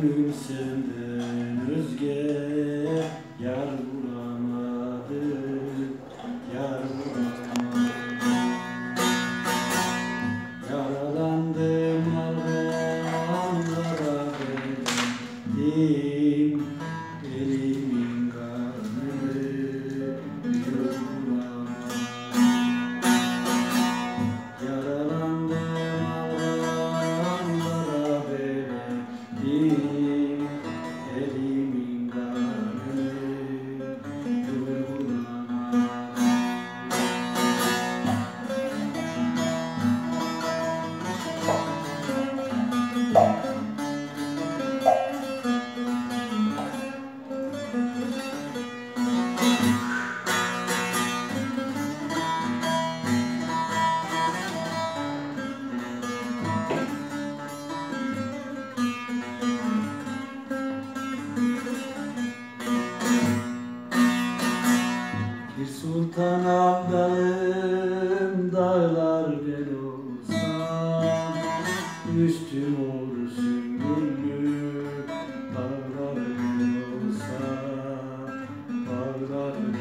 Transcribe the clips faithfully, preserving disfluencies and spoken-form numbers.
Gönül senden özge yar bulamadı, yar bulamadı. Yaralandım algılara verdim, elimin kanını bulamadı. Yaralandım algılara verdim, elimin kanını bulamadı. Bir sultan abdalım dağlar ben olsam, üstüm olur sümbüllü dağlar ben olsam, dağlar ben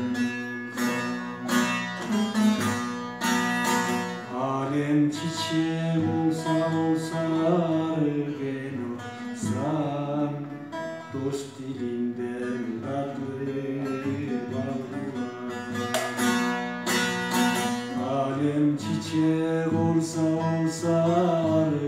olsam. Alem çiçeği olsa olsa ben olsam, dost dilinden tatlı bağlar. Alem çiçek olsa olsa